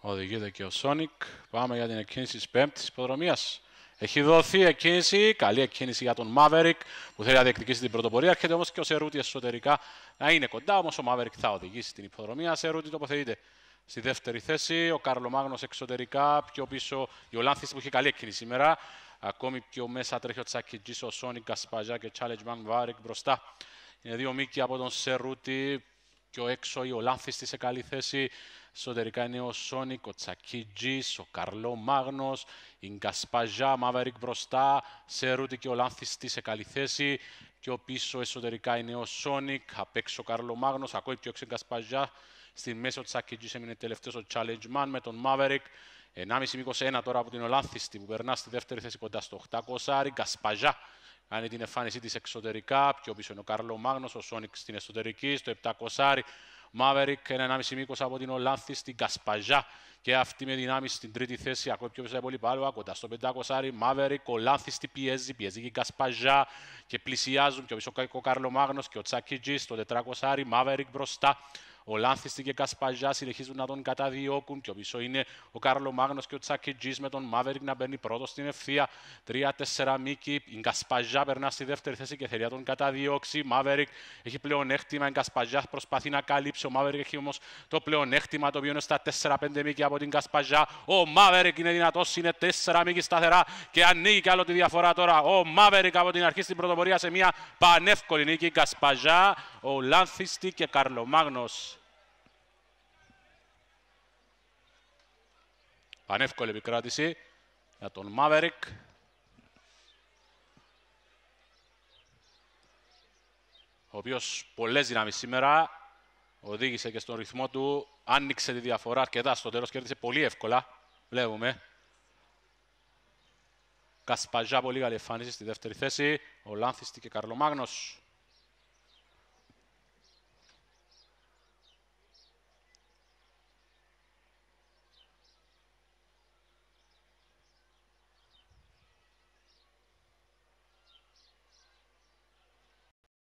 Οδηγείται και ο Σόνικ. Πάμε για την εκκίνηση της πέμπτης υποδρομίας. Έχει δοθεί εκκίνηση. Καλή εκκίνηση για τον Μάβερικ που θέλει να διεκδικήσει την πρωτοπορία. Έρχεται όμως και ο Σερούτη εσωτερικά να είναι κοντά. Όμως ο Μάβερικ θα οδηγήσει την υποδρομία. Σερούτη τοποθετείται στη δεύτερη θέση. Ο Καρλομάγνος εξωτερικά. Πιο πίσω η Ολάνθης που έχει καλή εκκίνηση σήμερα. Ακόμη πιο μέσα τρέχει ο Τσακιτζής, ο Σόνικ, Κασπαζά και Challenge Μάβερικ μπροστά. Είναι δύο μήκη από τον Σερούτη. Πιο έξω η Ολάνθης σε καλή θέση. Εσωτερικά είναι ο Σόνικ, ο Τσακίτζης, ο Καρλομάγνος, η Γκασπαζά, Μάβερικ μπροστά, Σερούτη και ο Λάνθης σε καλή θέση. Πιο πίσω εσωτερικά είναι ο Σόνικ, απ' έξω ο Καρλομάγνος, ακόμη πιο έξω η Γκασπαζά. Στη μέση ο Τσακίτζης έμεινε τελευταίος ο Challenge Man με τον Μάβερικ. 1,5-21 τώρα από την Ολάνθιστη που περνά στη δεύτερη θέση κοντά στο 800. Γκασπαζά κάνει την εμφάνισή της εξωτερικά. Πιο πίσω είναι ο Καρλομάγνος, ο Σόνικ στην εσωτερική, στο 700. Μάβερικ 1,5 από την Ολάνθη στην Κασπαζά και αυτή με δυνάμεις στην τρίτη θέση. Ακόμη πιο πίσω πολύ πάλι κοντά στο 500. Μάβερικ, Ολάνθη στη πιέζει και η Κασπαζά και πλησιάζουν πιο πίσω ο Καρλομάγνος και ο Τσακίτζης στο 400. Μάβερικ μπροστά. Ο Λάνθιστη και Κασπαζά συνεχίζουν να τον καταδιώκουν. Πιο πίσω είναι ο Καρλομάγνος και ο Τσακιτζής με τον Μάβερικ να μπαίνει πρώτο στην ευθεία. 3-4 μήκη. Η Κασπαζά περνά στη δεύτερη θέση και θέλει να τον καταδιώξει. Μάβερικ έχει πλεονέκτημα. Η Κασπαζά προσπαθεί να καλύψει. Ο Μάβερικ έχει όμως το πλεονέκτημα το οποίο είναι στα 4-5 μήκη από την Κασπαζά. Ο Μάβερικ είναι δυνατός, είναι 4 μήκη σταθερά και ανοίγει κι άλλο τη διαφορά τώρα. Ο Μάβερικ από την αρχή στην πρωτοπορία σε μια πανεύκολη νίκη. Η Κασπαζά, ο Λάνθιστη και Καρλομάγνος. Πανεύκολη επικράτηση για τον Μάβερικ. Ο οποίος πολλές δυνάμεις σήμερα οδήγησε και στον ρυθμό του. Άνοιξε τη διαφορά αρκετά στο τέλος, κέρδισε πολύ εύκολα. Βλέπουμε. Κασπαζά πολύ καλή εμφάνιση στη δεύτερη θέση. Ο Λάνθιστη και Καρλομάγνος.